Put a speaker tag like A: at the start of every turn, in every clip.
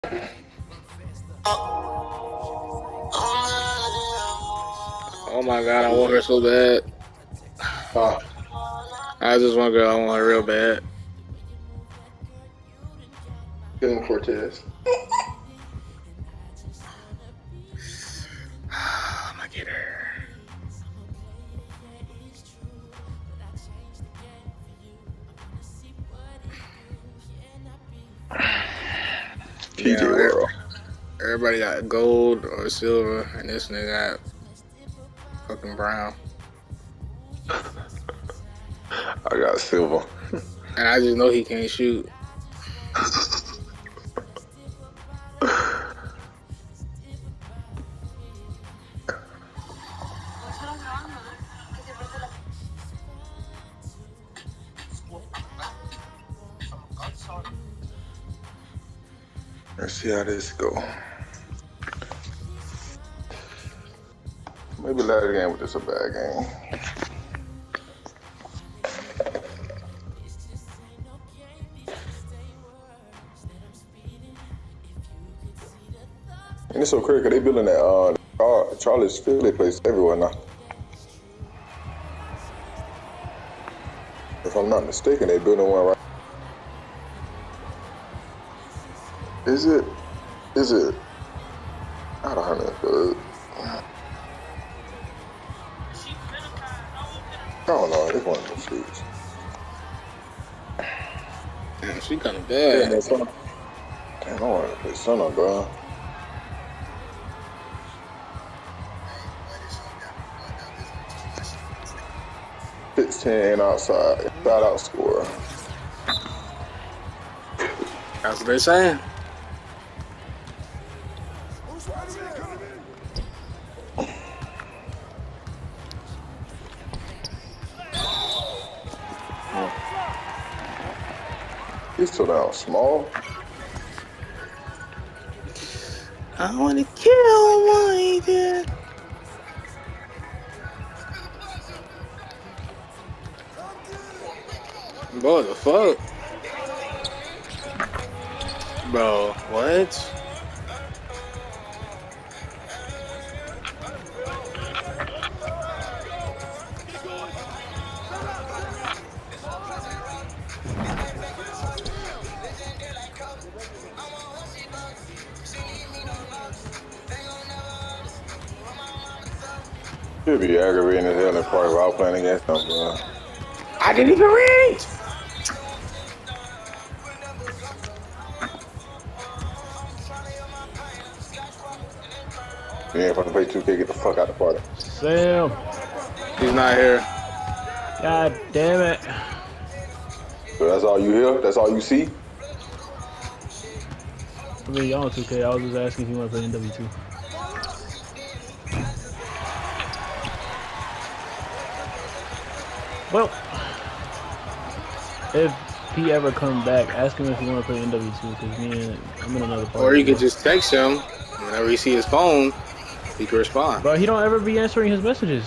A: Oh my god, I want her so bad. I just want girl, I want her real bad.
B: Dylan Cortez.
A: I'm gonna get her.
B: TJ World.
A: Everybody got gold or silver, and this nigga got fucking brown.
B: I got silver.
A: And I just know he can't shoot.
B: Let's see how this go. Maybe last game was just a bad game. And it's so crazy because they building that Charlie's Philly place everywhere now. If I'm not mistaken, they building one right. Is it? I don't know. I don't know. It's one of those shits.
A: Damn, she kinda bad.
B: Damn, I want to play Sun on, bro. Outside out score.
A: That's what they're saying.
B: He's so down small.
A: I wanna kill my dad. Bro, the fuck? Bro, what?
B: Should be aggravating as hell in the party while playing against them, bro.
A: I didn't even read.
B: You ain't gonna play 2K, get the fuck out the party.
C: Sam.
A: He's not here.
C: God damn it.
B: So that's all you hear? That's all you see?
C: I mean, y'all on 2K. I was just asking if you want to play NW2. Well, if he ever come back, ask him if he want to play NW2, because I'm in another party.
A: Or you could just text him. Whenever you see his phone, he can respond.
C: Bro, he don't ever be answering his messages.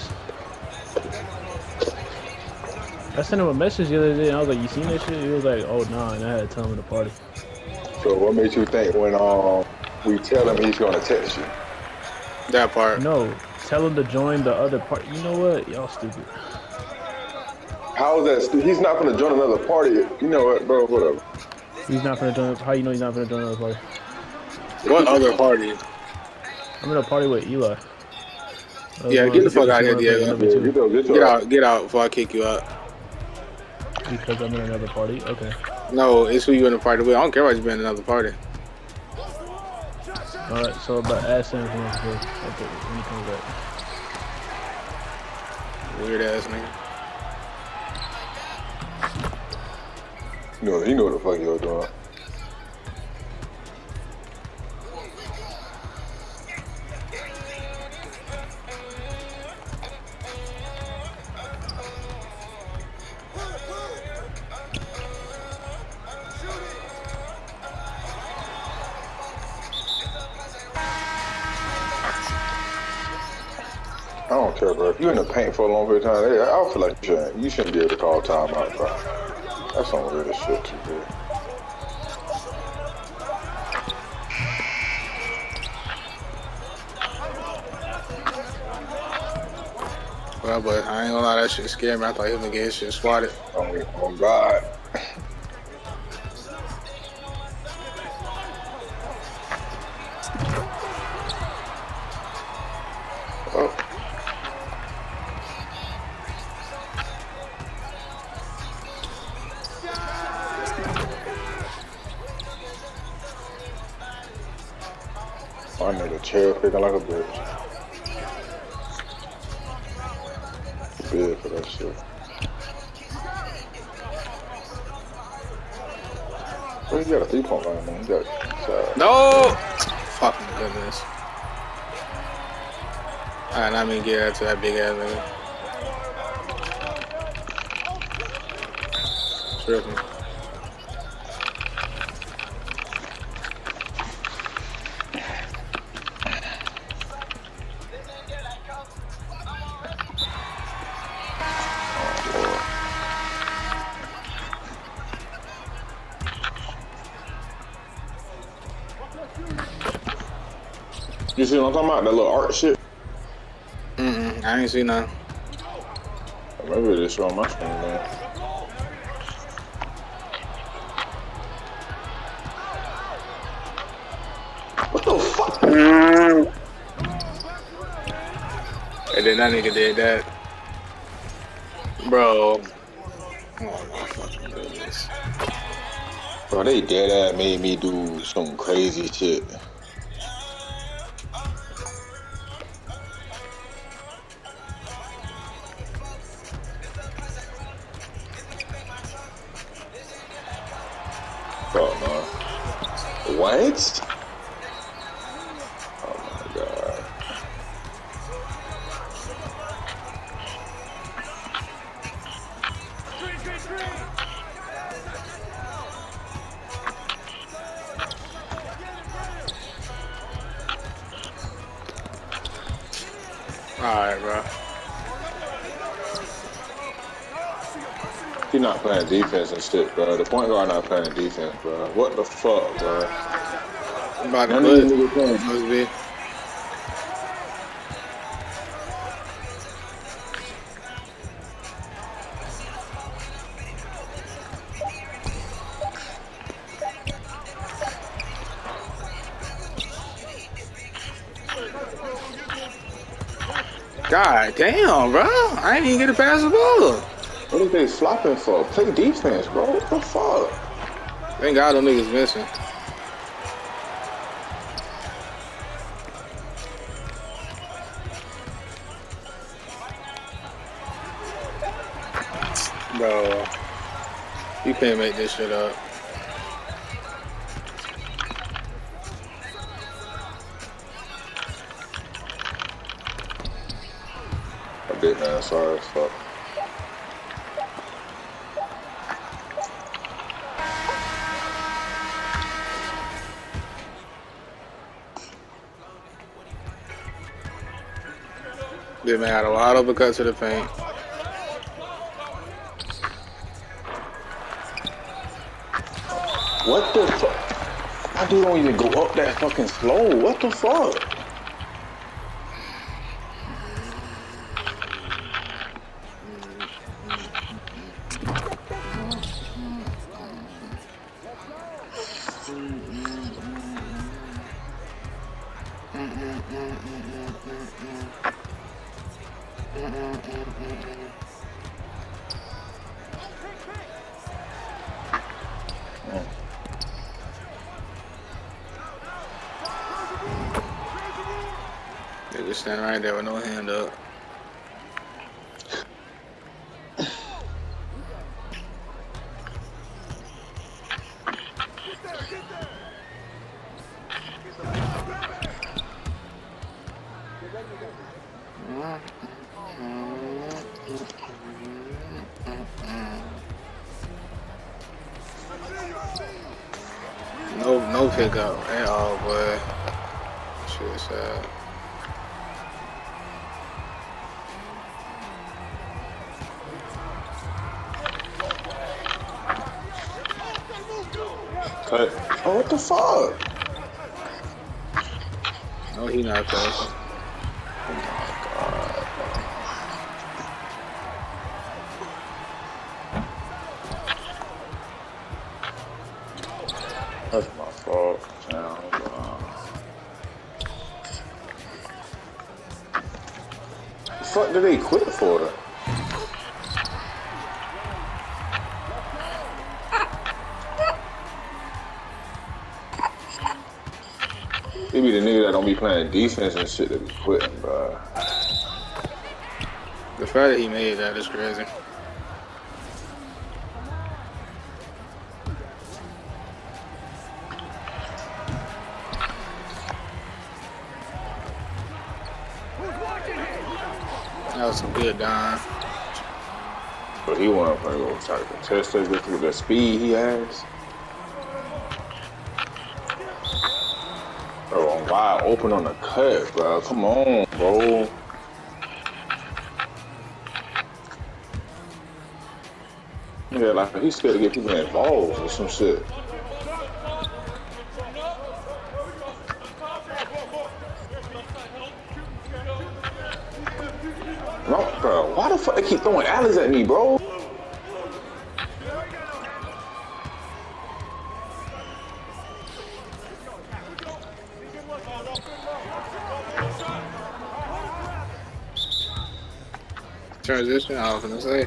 C: I sent him a message the other day, and I was like, you seen that shit? He was like, oh, nah, and I had to tell him in the party.
B: So what made you think when we tell him he's gonna text you?
A: That part.
C: No, tell him to join the other party. You know what? Y'all stupid.
B: How is that? He's not gonna join another party. You know what, bro? Whatever.
C: He's not gonna join. How you know he's not gonna join another party?
A: What other party?
C: I'm in a party with Eli.
A: Yeah, get the fuck out of here, Diego. Get out before I kick you out.
C: Because I'm in another party? Okay.
A: No, it's who you in a party with. I don't care about you being in another party.
C: Alright, so about ask him if he wants to play when he comes back.
A: Weird ass nigga.
B: You know what the fuck you're doing. I don't care, bro. If you're in the paint for a long period of time, I feel like you shouldn't be able to call timeout, bro. That's some weird shit, too, bro.
A: bro, but I ain't gonna lie, that shit scared me. I thought he was gonna get his shit swatted.
B: Oh God. Oh. My nigga cherry picking like a bitch. Big for that shit. Well, he got a 3-point line, man. He got a
A: No! Fucking goodness. Alright, not me get that to that big ass nigga. Tripping.
B: You see what I'm talking about? That little art shit?
A: I ain't see none.
B: Maybe it is on my screen, man. What the fuck?
A: And then that nigga did that. Bro. Oh my fucking goodness.
B: Bro, they dead ass made me do some crazy shit. Oh no. What? Oh my God.
A: Alright, bro.
B: He not playing defense and shit, bro. The point guard not playing defense, bro. What the fuck, bro?
A: I'm about to
B: None
A: put
B: of these niggas playing.
A: must be. God damn, bro. I ain't even get to pass the ball.
B: What are they flopping for? Play defense, bro. What the fuck?
A: Thank God them niggas missing. Bro, you can't make this shit up.
B: I did, man. Sorry as fuck.
A: Big man had a wide open cut to the paint.
B: What the fuck? My dude don't even go up that fucking slow. What the fuck?
A: They just standing right there with no hand up. No pickup at all, boy. Shit sad.
B: Cut. Oh, what the fuck?
A: No, he not close.
B: fuck did they quit for then? They be the nigga that don't be playing defense and shit that be quitting, bro.
A: The fact that he made that is crazy. That was some good dime.
B: But he wanna go try to contest us with the speed he has. Bro, I'm wide open on the cut, bro. Come on, bro. Yeah, like he's scared to get people involved or some shit. No, bro. Why the fuck they keep throwing alleys at me, bro?
A: Transition, I was gonna say.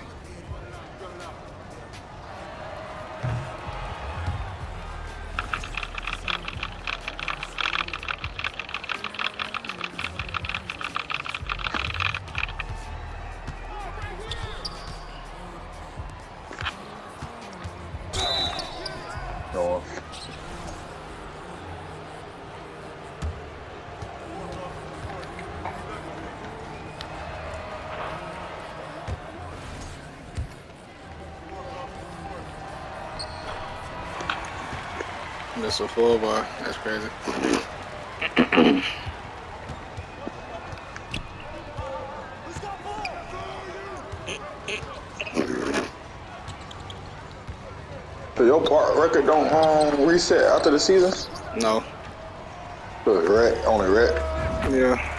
B: No.
A: That's a full bar. That's crazy.
B: So your part record don't reset after the season?
A: No.
B: So it's red, only red.
A: Yeah.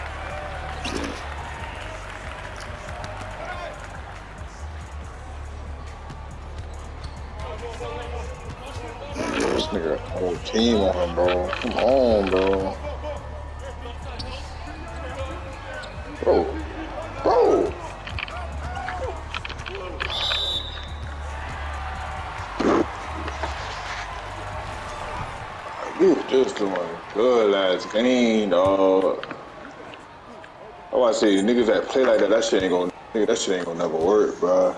B: This nigga whole team on him, bro. Come on, bro. Bro. You just doing good last game, dog. I want to say niggas that play like that, that shit ain't gonna never work, bro.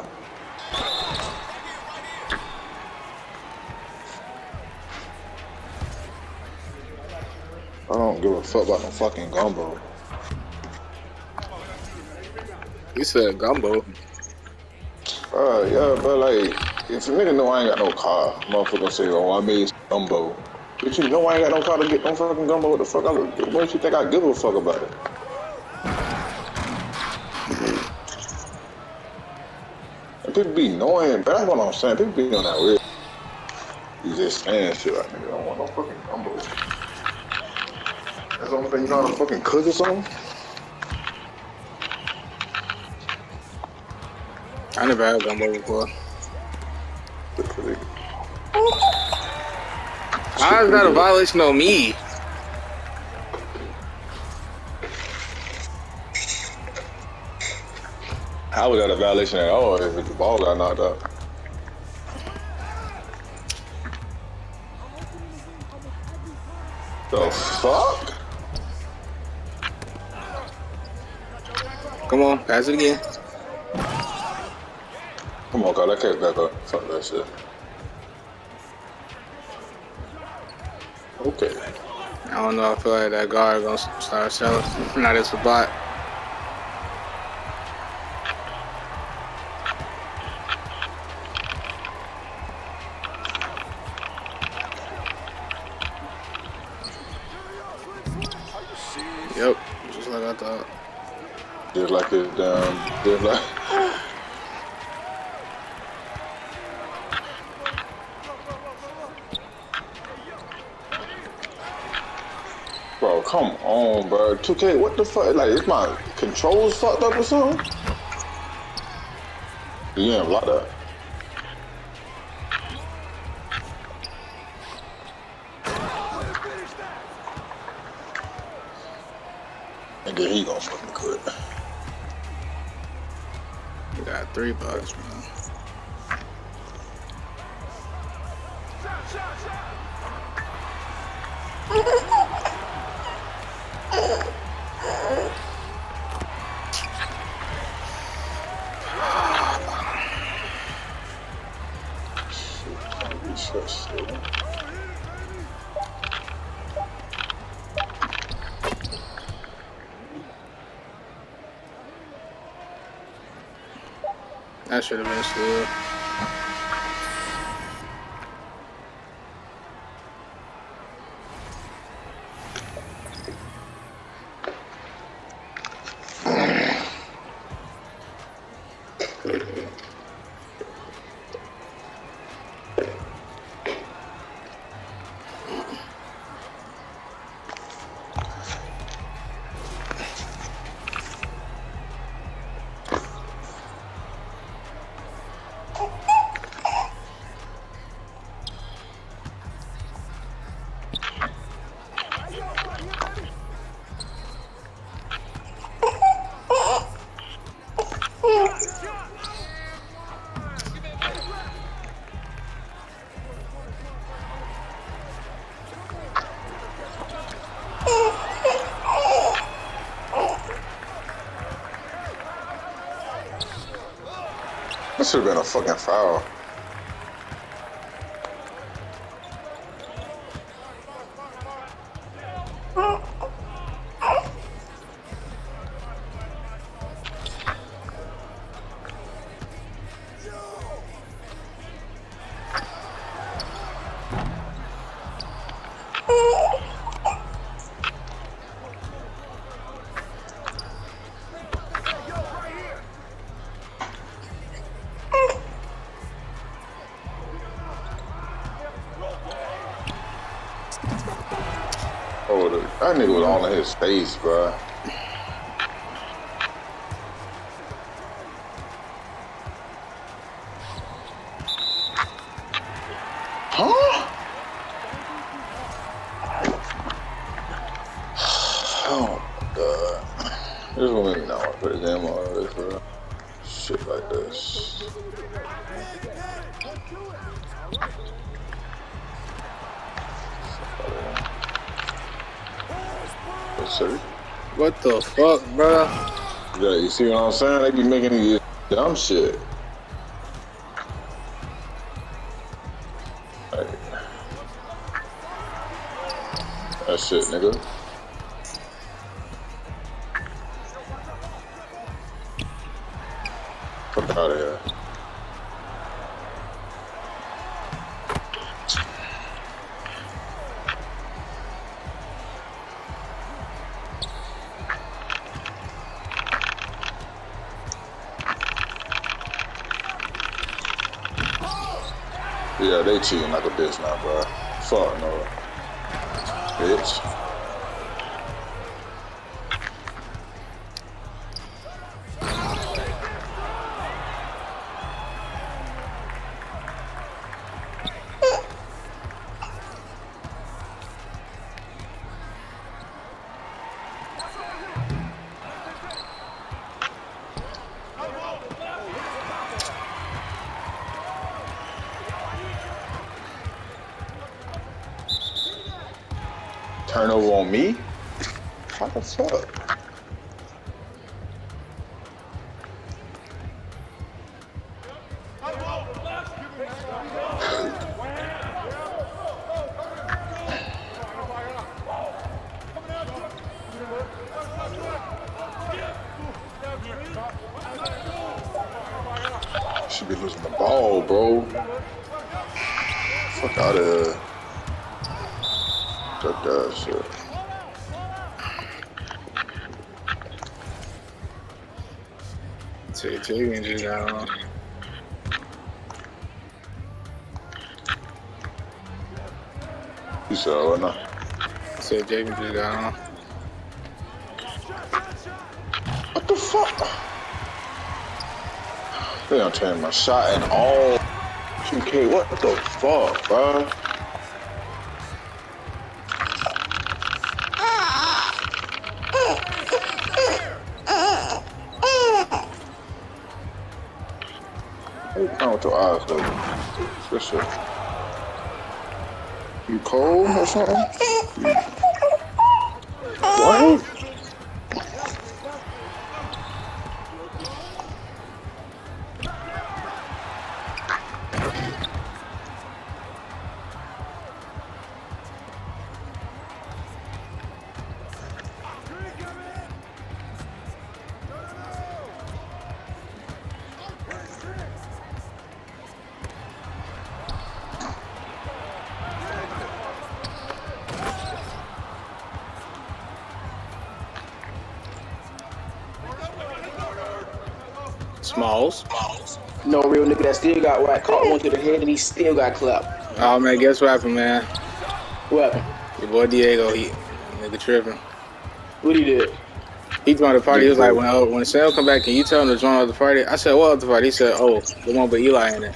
B: I don't give a fuck about no fucking gumbo.
A: You said gumbo.
B: Yeah, but like, if a nigga know I ain't got no car, motherfucker say, oh, I made gumbo. But you know I ain't got no car to get no fucking gumbo. What the fuck? What you think I give a fuck about it? And people be knowing, but that's what I'm saying. People be on that weird. You just saying shit like, nigga, I don't want no fucking gumbo. That's the only thing you know how to fucking cook or something?
A: I never had gumbo before. How is that a violation on me?
B: How was that a violation at all if the ball got knocked out? The fuck?
A: Come on, pass it again.
B: Come on, God, I can't back up. Fuck that shit. Okay.
A: I don't know. I feel like that guard gonna start selling. Not as a bot. Yep, just like I thought.
B: Just like it, just like. Bro, come on, bro. 2K, what the fuck? Like, is my controls fucked up or something? You ain't block that. And then he gonna fucking quit.
A: got $3, man. That should have been still.
B: That should have been a fucking foul. Oh, that nigga was all in his face, bro. Huh? Oh my god. This is what make me not want to put a game on this, bro. Shit like this. Yes, sir.
A: What the fuck, bro?
B: Yeah, you see what I'm saying? They be making these dumb shit. Like, that shit, nigga. Fuck out of here. Yeah, they cheating like a bitch now, bro. Fuck no. Bitch. Turnover on me? What the fuck? Should be losing the ball, bro. Fuck out of here. That shit.
A: Taking just down.
B: You said what now?
A: Said Jacob just down.
B: What the fuck? They don't turn my shot and all. 2K, what the fuck, bro? wrong with your eyes, though? What's shit? You cold or something? What?
A: Smalls.
D: No real nigga that still got right. Caught one to the head and he still got clapped.
A: Oh man, guess what happened, man?
D: What happened?
A: Your boy Diego, he nigga tripping.
D: What he did?
A: He joined the party. He was like, when Sam come back, can you tell him to join the party? I said, what other party? He said, oh, the one with Eli in it.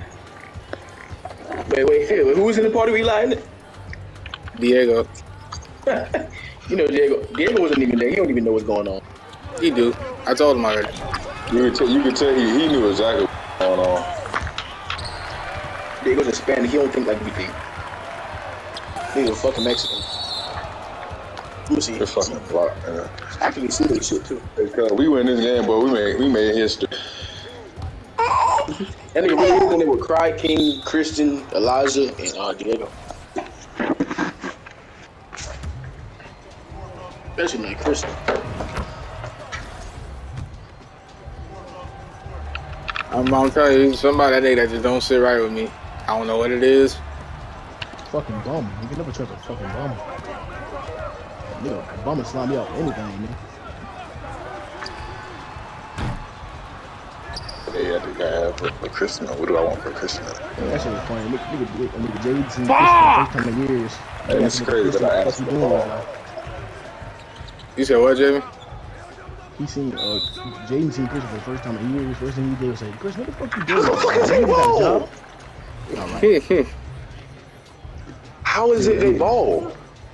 D: Wait, who was in the party with Eli in it?
A: Diego.
D: You know, Diego wasn't even there. He don't even know what's going on.
A: He do. I told him already.
B: You could tell he knew exactly what was going on.
D: Diego's Hispanic. He don't think like we think. He's a fucking Mexican. Let me see.
B: It's fucking block, man.
D: Actually, see this shit too.
B: Because we win this game, but we made history.
D: That nigga really was in there with Cry, King, Christian, Elijah, and Diego. Especially like Christian.
A: I'm telling you, somebody that day that just don't sit right with me. I don't know what it is.
C: Fucking bum. You can never trust a fucking bum. Nigga, a bum will slime me out anything, man.
B: Yeah, I think I have for Christmas. What do I want for Christmas?
C: That shit was funny. Nigga Jade seen
A: Fuck!
C: Christmas first time in years.
B: Hey, it's crazy that I asked
C: you
B: for
C: doing?
B: the ball.
A: You said what, Jamie?
C: He seen Jaden seen Chris for the first time in years. First thing he did was say, "Chris, what the fuck you doing?
D: How the fuck is they
C: You got a
D: ball?
C: job?" Alright.
D: How is it they ball?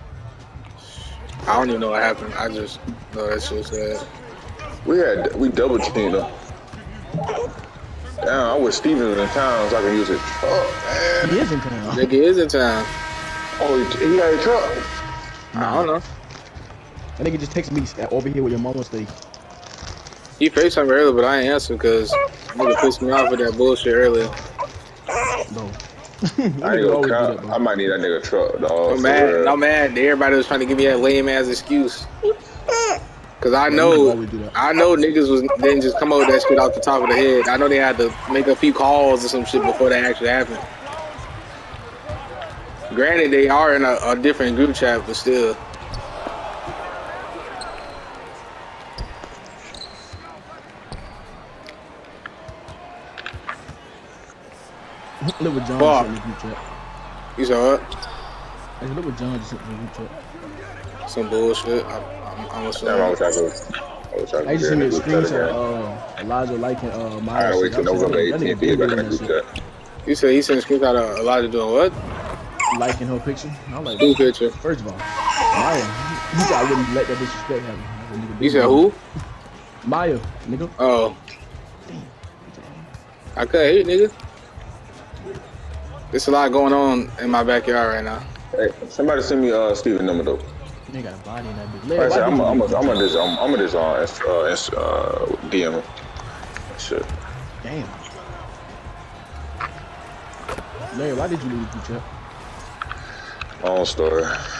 A: I don't even know what happened. I just know that shit sad.
B: We double teamed him. Damn, I wish Stevens in town so I can use it. Oh man.
C: He is in town.
A: Nigga is in town.
B: Oh, he got a truck.
A: I don't know.
C: That nigga just texted me over here with your mama stay.
A: He FaceTimed me earlier, but I ain't answer because nigga pissed me off with that bullshit earlier.
C: No.
B: I ain't gonna count. I might need that nigga truck, dog.
A: No man. Everybody was trying to give me that lame ass excuse. Cause I know niggas didn't just come up with that shit off the top of the head. I know they had to make a few calls or some shit before that actually happened. Granted, they are in a different group chat, but still.
C: Look what John
A: Fuck.
C: sent in the group chat.
A: You saw what?
C: I said, look what John just sent in the group chat.
A: Some bullshit. I'm
B: Damn, I
A: assuming.
B: wish I could.
C: I just sent me a screenshot of Elijah liking Maya.
B: I gotta wait till November 18th to get back in the group chat.
A: You said he sent a screenshot of Elijah doing what?
C: Liking her picture. I'm like,
A: Who picture?
C: first of all, Maya, you gotta really let that disrespect happen.
A: You said who?
C: Maya, nigga.
A: Oh. I couldn't hear you, nigga. There's a lot going on in my backyard right now.
B: Hey, somebody send me Steven number though.
C: They got a body in that bitch.
B: Like I said, I'm gonna just DM him. Shit.
C: Damn. Larry, why did you leave the group chat?
B: Long story.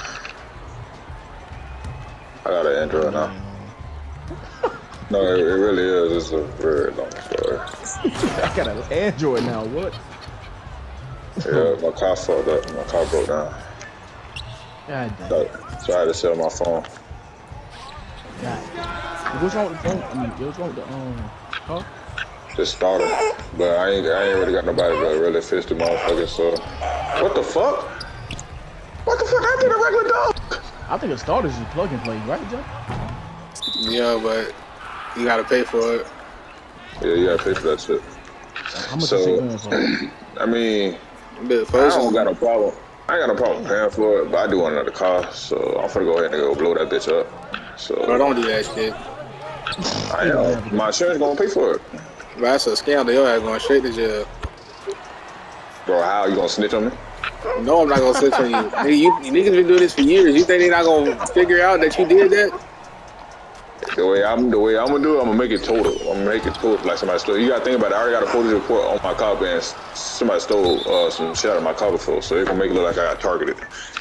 B: I got an Android now. No, it really is. It's a very long story.
C: I got an Android now. What?
B: Yeah, my car fucked up. My car broke down.
C: God damn.
B: So I had to sell my phone.
C: God. What's wrong with the phone? I mean, what's wrong with the car?
B: Just started, but I ain't really got nobody that really fixed the motherfucker. So, what the fuck? What the fuck? I did a regular dog.
C: I think a starter is just plug and play, right, Joe?
A: Yeah, but you gotta pay for it.
B: Yeah, you gotta pay for that shit.
C: How much
B: So,
C: is it going for?
B: I mean,
A: A bit
B: I
A: first.
B: don't got no problem. I ain't got no problem paying for it, but I do want another car, so I'm finna go ahead and go blow that bitch up. So
A: Bro, don't do that shit.
B: I am. My insurance gonna pay for it.
A: That's a scandal. Your ass going straight to jail.
B: Bro, how you gonna snitch on me?
A: No, I'm not gonna snitch on you. Nigga, you niggas been doing this for years. You think they not gonna figure out that you did that?
B: The way I'm gonna do it, I'm gonna make it total. I'm gonna make it total like somebody stole. You gotta think about it. I already got a police report on my car, and somebody stole some shit out of my car before, so it can make it look like I got targeted.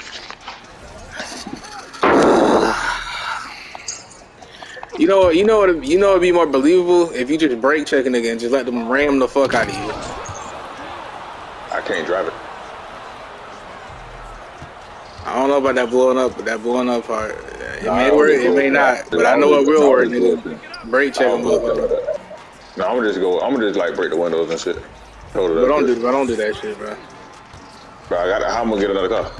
A: You know, it'd be more believable if you just brake check a nigga and just let them ram the fuck out of you.
B: I can't drive it.
A: I don't know about that blowing up, but that blowing up part, it may work, it may not. But I know it will work, nigga. Brake check them.
B: No, I'm gonna just like break the windows and shit.
A: But don't do that shit, bro.
B: Bro, how am I gonna get another car?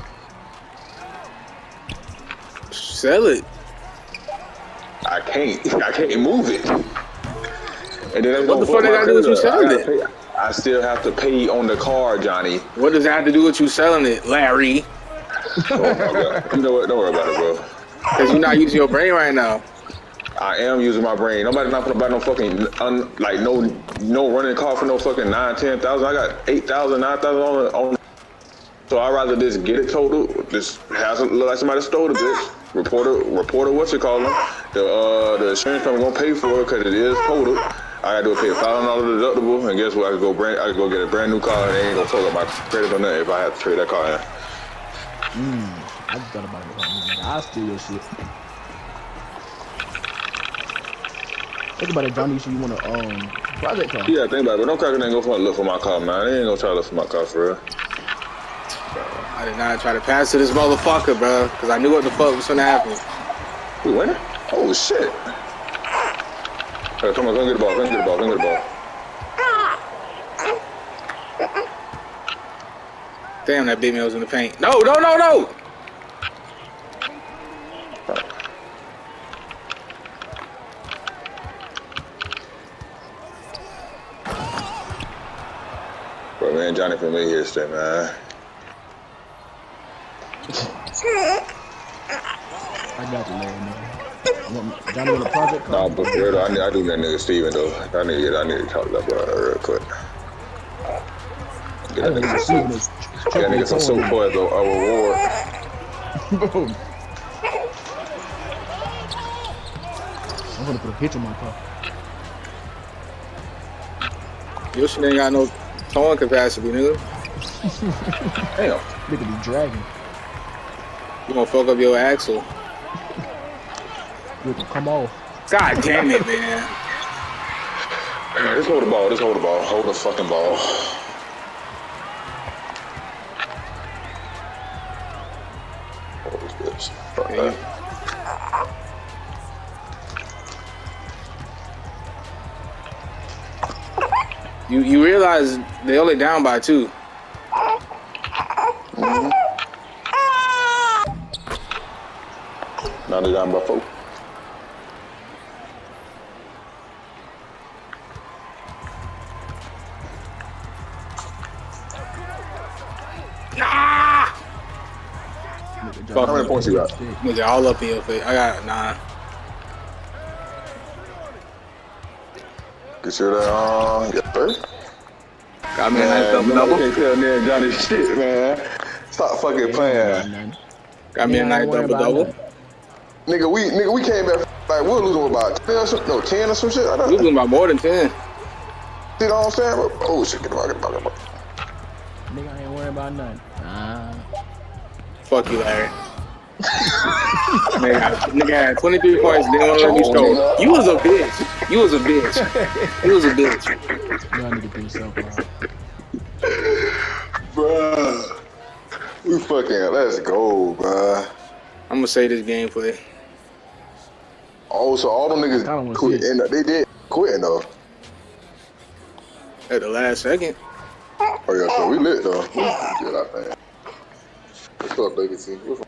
A: Sell it.
B: I can't move it. And then
A: what the fuck they gotta do with you selling it?
B: I still have to pay on the car, Johnny.
A: What does that have to do with you selling it, Larry?
B: Oh my God. You know what? Don't worry about it, bro.
A: Cause you're not using your brain right now.
B: I am using my brain. Nobody's not gonna buy no fucking no running car for no fucking 9,000, 10,000. I got 8,000, 9,000 on. So I'd rather just get it totaled. Just have it look like somebody stole the bitch. Reporter, what you call them? The insurance company gonna pay for it because it is totaled. I gotta do a pay $500 deductible, and guess what? I could go get a brand new car, and they ain't gonna fuck up my credit or nothing if I have to trade that car in.
C: I just thought about it. I'll steal your shit. Think about it, Johnny. So you want a project car?
B: Yeah, think about it. But don't crack it ain't go look for my car, man. They ain't gonna try to look for my car for real.
A: I did not try to pass to this motherfucker, bro, because I knew what the fuck was gonna happen.
B: We winning? Oh shit! Hey, come on, come get the ball.
A: Damn, that big man was in the paint. No!
B: Bro, man, Johnny from me here, shit, man.
C: I got you, man. Johnny with a project car?
B: Nah, but bro, I do that nigga Steven though. I need to talk to that brother real quick. Get that nigga some soap for as a reward.
C: I'm gonna put a hitch on my car.
A: Your shit ain't got no towing capacity, nigga.
B: Damn.
C: Nigga be dragging.
A: You gonna fuck up your axle.
C: You can come off.
A: God damn it, man.
B: Just hold the ball. Hold the fucking ball. What is this? Okay.
A: You realize they only down by 2.
B: Now they down by 4. How many points you got?
A: Nigga, all up in your face. I got 9.
B: Get you that get 30?
A: Got me a nice double.
B: Can't tell me and Johnny shit, man. Stop fucking playing.
A: Got me a nice double.
B: Nigga, we came back like we were losing about 10 or some, 10 or some shit.
A: We losing by more than 10.
B: You know what I'm saying? Oh shit, get the
C: Nigga, I ain't worried about nothing.
A: Fuck you, Larry. nigga had 23 points, didn't want to let me score. You was a bitch. You was a bitch.
C: Y'all need to do yourself,
B: bruh. We fucking, let's go, bruh.
A: I'm gonna say this gameplay.
B: Oh, so all them niggas quit. They did quitting though.
A: At the last second.
B: Oh yeah, so we lit though. Yeah, I think. What's up, Legacy? What's